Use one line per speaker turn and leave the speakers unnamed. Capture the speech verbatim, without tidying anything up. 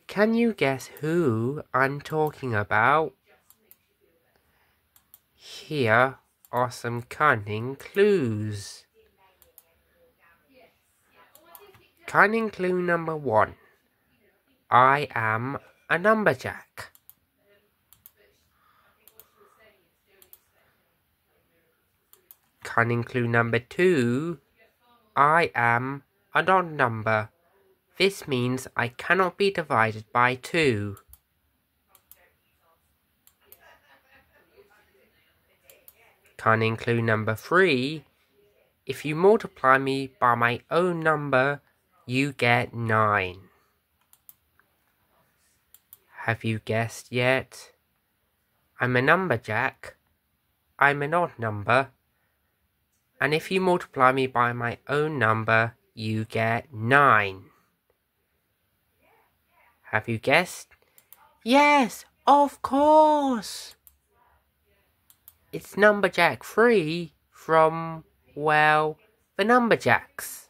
Can you guess who I'm talking about? Here are some cunning clues. Cunning clue number one. I am a numberjack. Cunning clue number two. I am an odd number. This means I cannot be divided by two. Cunning clue number three. If you multiply me by my own number, you get nine. Have you guessed yet? I'm a numberjack. I'm an odd number. And if you multiply me by my own number, you get nine. Have you guessed? Yes, of course! It's numberjack three from, well, the Numberjacks.